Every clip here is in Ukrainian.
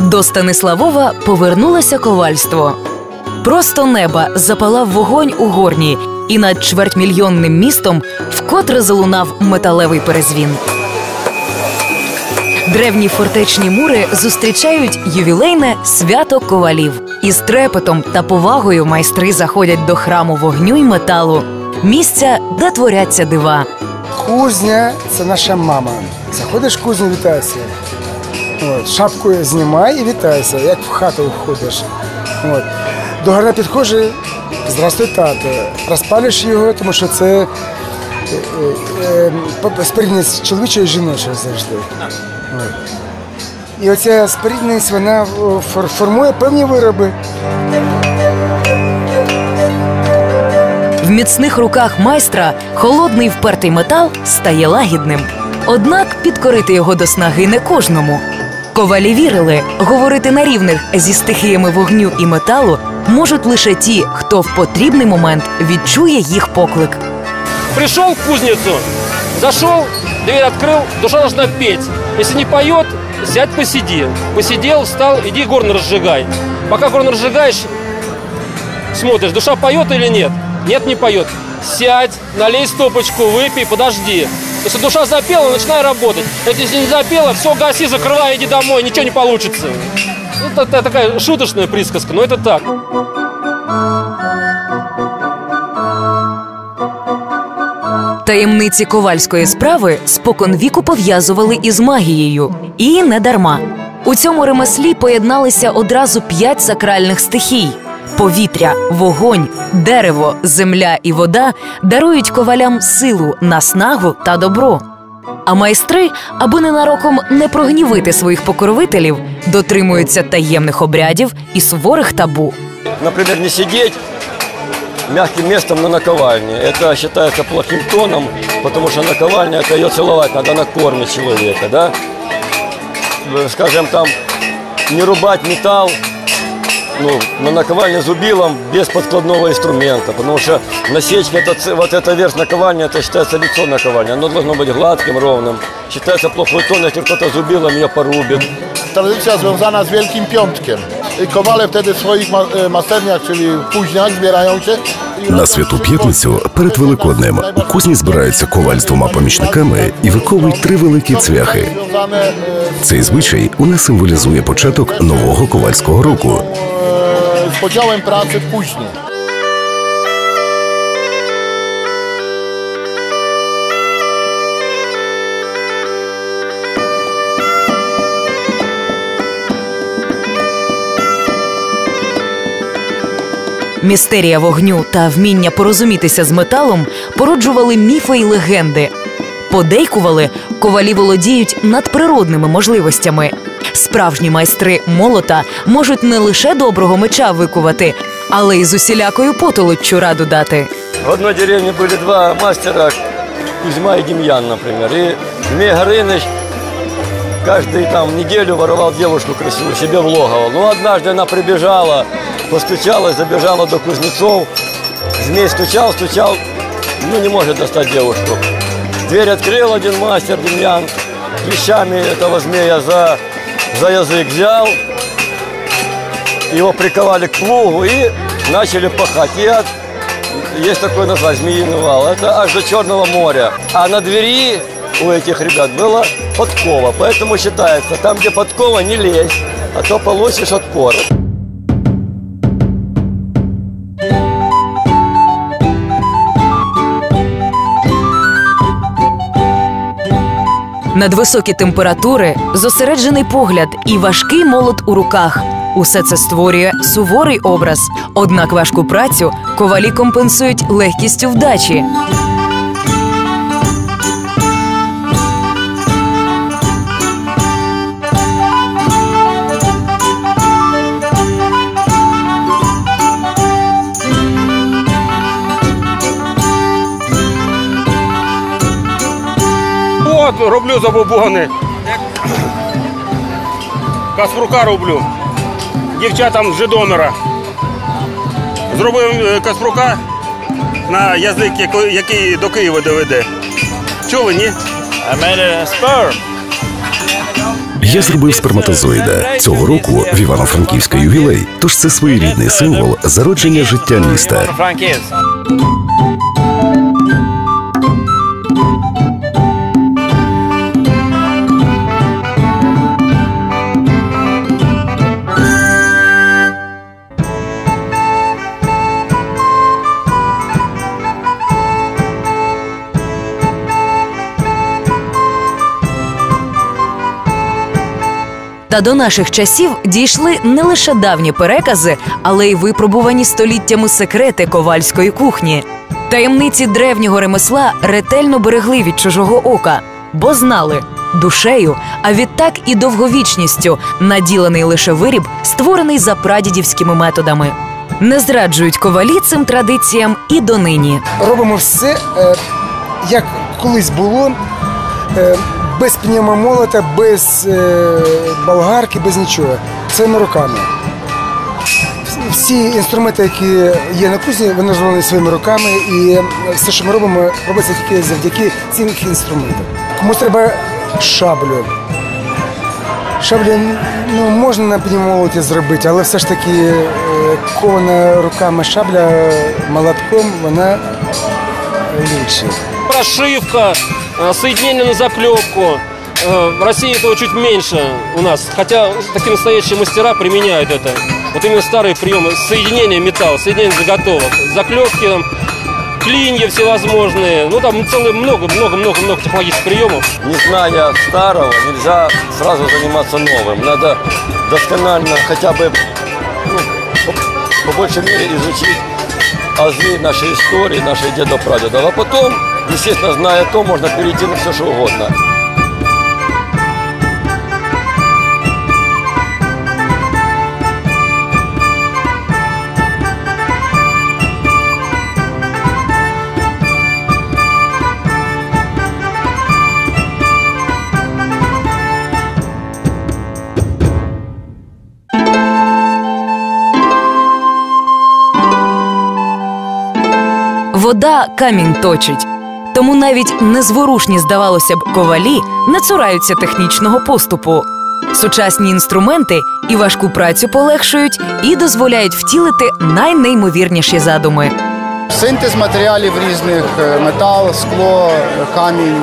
До Станиславова повернулося ковальство. Просто неба запалав вогонь у горні, і над чвертьмільйонним містом вкотре залунав металевий перезвін. Древні фортечні мури зустрічають ювілейне свято ковалів. Із трепетом та повагою майстри заходять до храму вогню й металу, місця, де творяться дива. Кузня – це наша мама. Заходиш в кузню, вітайся. Шапку знімай і вітайся, як в хату входиш. До горна підходжу, здравствуй, тато. Розпалюєш його, тому що це спорідність чоловічої і жіночої завжди. І оця спорідність, вона формує певні вироби. В міцних руках майстра холодний впертий метал стає лагідним. Однак підкорити його до снаги не кожному. Ковалі вірили, говорити на рівних зі стихіями вогню і металу можуть лише ті, хто в потрібний момент відчує їх поклик. Пришел в кузницу, зашел, дверь открыл, душа должна петь. Если не поет, сядь, посиди. Посидел, встал, иди горн разжигай. Пока горн разжигаешь, смотришь, душа поет или нет? Нет, не поет. Сядь, налей стопочку, выпей, подожди. Если душа запела, начинай работать. Если не запела, все, гаси, закрывай, иди домой, ничего не получится. Это такая шуточная присказка, но это так. Таємниці ковальської справи споконвіку пов'язували із магією. І не дарма. У цьому ремеслі поєдналися одразу 5 сакральних стихій. Повітря, вогонь, дерево, земля і вода дарують ковалям силу, наснагу та добро. А майстри, аби ненароком не прогнівити своїх покровителів, дотримуються таємних обрядів і суворих табу. Наприклад, не сидеть мягким местом на наковальне. Это считается плохим тоном, потому что наковальня, это ее целовать надо на корме человека, да? Скажем, там, не рубать металл, на наковальне зубилом без подкладного инструмента, потому что насечка, вот эта верх наковальни, это считается лицо наковальни, оно должно быть гладким, ровным. Считается плохой тон, если кто-то зубилом ее порубит. Tradycja związana z Wielkim Piątkiem. Kowale wtedy w swoich masterniach, czyli późniach, zbierają się. На Святу П'ятницю перед Великоднем у кузні збираються коваль з 2 помічниками і виковують 3 великі цвяхи. Цей звичай у нас символізує початок нового ковальського року. Z podziałem pracy później. Містерія вогню та вміння порозумітися з металом породжували міфи й легенди. Подейкували, ковалі володіють надприродними можливостями. Справжні майстри молота можуть не лише доброго меча викувати, але й з усілякою потолоччю раду дати. В одной деревне были 2 мастера, Кузьма и Демьян, например. И Змей Горыныч каждую неделю воровал девушку красивую себе в логово. Но однажды она прибежала, постучалась, забежала до кузнецов. Змей стучал, не может достать девушку. Дверь открыл один мастер, Демьян, клещами этого змея за язык взял. Его приковали к плугу и начали пахать. И есть такое название, змеиный вал. Это аж до Черного моря. А на двери у этих ребят была подкова. Поэтому считается, там, где подкова, не лезь, а то получишь отпор. Надвисокі температури, зосереджений погляд і важкий молот у руках – усе це створює суворий образ. Однак важку працю ковалі компенсують легкістю вдачі. Роблю забобони. Каспрука роблю. Дівчатам з Житомира. Зробив каспрука на язик, який до Києва доведе. Чули, ні? Я зробив сперматозоїда. Цього року в Івано-Франківська ювілей, тож це своєрідний символ зародження життя міста. Та до наших часів дійшли не лише давні перекази, але й випробувані століттями секрети ковальської кухні. Таємниці древнього ремесла ретельно берегли від чужого ока, бо знали – душею, а відтак і довговічністю наділений лише виріб, створений за прадідівськими методами. Не зраджують ковалі цим традиціям і донині. Робимо все, як колись було, без пневмомолота, без болгарки, без нічого. Своїми руками. Всі інструменти, які є на кузні, вони зроблені своїми руками. І все, що ми робимо, робиться тільки завдяки цим інструментам. Комусь треба шаблю. Шаблю можна на пневмомолоті зробити, але все ж таки кована руками шабля молотком, вона лучше. Прошивка, соединение на заклепку. В России этого чуть меньше у нас, хотя такие настоящие мастера применяют это. Вот именно старые приемы соединения металла, соединения заготовок, заклепки, там, клинья всевозможные. Ну там целое много технологических приемов. Не зная старого, нельзя сразу заниматься новым. Надо досконально хотя бы по большей мере изучить азы нашей истории, наших дедов-прадедов. А потом, естественно, зная то, можно перейти на все, что угодно. Вода камінь точить. Тому навіть незворушні, здавалося б, ковалі не цураються технічного поступу. Сучасні інструменти і важку працю полегшують, і дозволяють втілити найнеймовірніші задуми. Синтез матеріалів різних – метал, скло, камінь,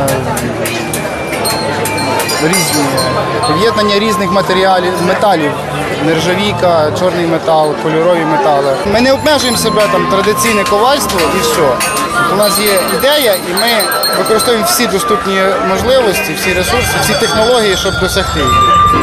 різні. Поєднання різних металів. Нержавійка, чорний метал, кольорові метали. Ми не обмежуємо себе традиційне ковальство і все. У нас є ідея, і ми використовуємо всі доступні можливості, всі ресурси, всі технології, щоб досягти її.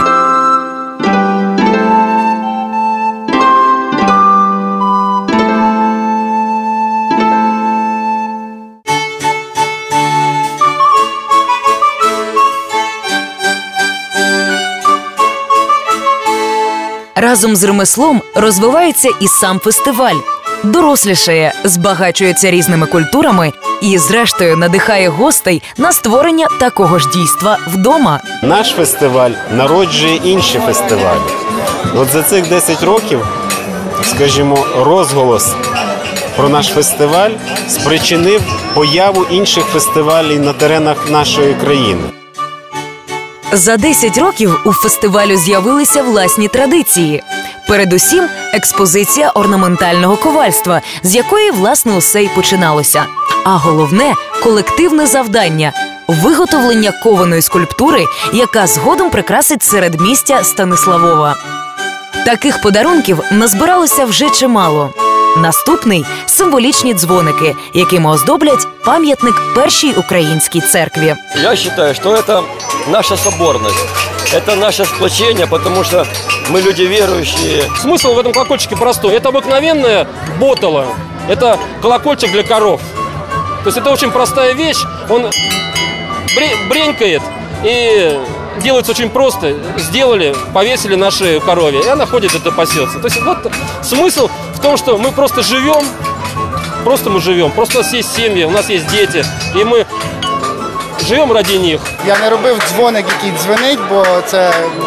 Разом з ремеслом розвивається і сам фестиваль. Дорослішає, збагачується різними культурами і, зрештою, надихає гостей на створення такого ж дійства вдома. Наш фестиваль народжує інші фестивалі. От за цих 10 років, скажімо, розголос про наш фестиваль спричинив появу інших фестивалів на теренах нашої країни. За 10 років у фестивалю з'явилися власні традиції. Передусім, експозиція орнаментального ковальства, з якої, власне, усе й починалося. А головне – колективне завдання – виготовлення кованої скульптури, яка згодом прикрасить середмістя Станиславова. Таких подарунків назбиралося вже чимало. Наступний – символічні дзвоники, якими оздоблять пам'ятник першій українській церкві. Я вважаю, що це наша соборність, це наше сплочення, тому що мы люди верующие. Смысл в этом колокольчике простой. Это обыкновенная ботала. Это колокольчик для коров. То есть это очень простая вещь. Он бренькает и делается очень просто. Сделали, повесили нашей корове, и она ходит, это пасется. То есть вот смысл в том, что мы просто живем. Просто мы живем. Просто у нас есть семьи, у нас есть дети. И мы живемо ради них. Я не робив дзвоник, який дзвенить, бо це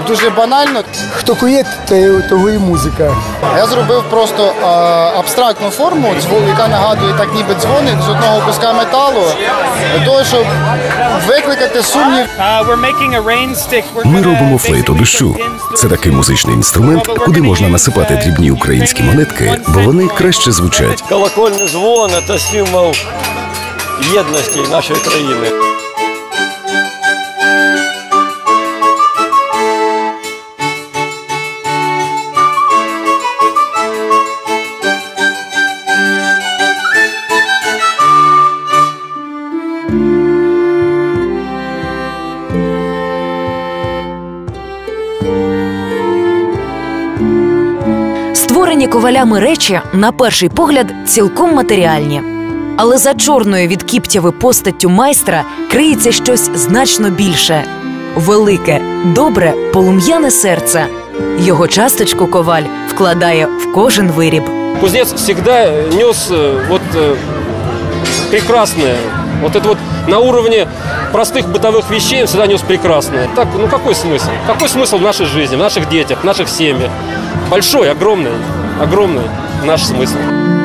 дуже банально. Хто кує, того і музика. Я зробив просто абстрактну форму, яка нагадує так ніби дзвоник з одного куска металу, для того, щоб викликати сумнів. Ми робимо флейту дощу. Це такий музичний інструмент, куди можна насипати дрібні українські монетки, бо вони краще звучать. Колокольный звон – это символ єдності нашої країни. Створені ковалями речі, на перший погляд, цілком матеріальні. Але за чорною від Кіптєви постаттю майстра криється щось значно більше. Велике, добре, полум'яне серце. Його часточку коваль вкладає в кожен виріб. Кузнец всегда нес прекрасное. Вот это вот на уровне простых бытовых вещей он всегда нес прекрасное. Так, ну какой смысл? Какой смысл в нашей жизни, в наших детях, в наших семьях? Большой, огромный наш смысл.